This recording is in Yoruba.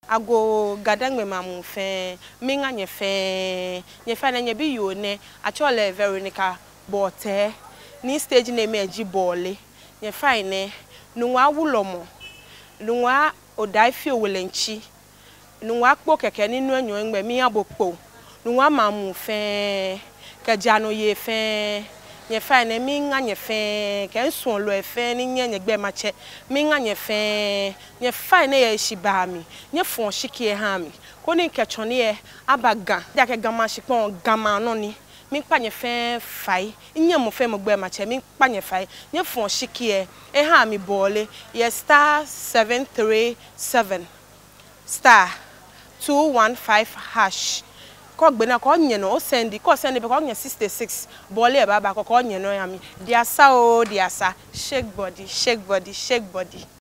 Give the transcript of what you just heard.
ago gadang me mamu fe minga nye fe na nye bi yo ne achole Veronica bote ni stage name eji BORLEY nye fine ne Nungua wulomo Nungua odai fi owelenchi Nungua kpo keke ni nu enyo ngbe mi abokpo Nungua mamu fe kejano ye fe nye fine minga nye fe ke nson lo fe ni nye gbe mache minga nye fe nye fine ye shiba mi nye fon shiki ha mi ko ni kechone ye abaga ya ke gama shipon gama no ni mi pa nye fe fai nye mo fe mo gbe mache mi pa nye fai nye fon shiki e ha mi BORLEY ye star 737 star 215 hash ko gbe na ko nye no o send be ko nye 66 BORLEY baba ko nye no ya mi dia sa o dia sa shake body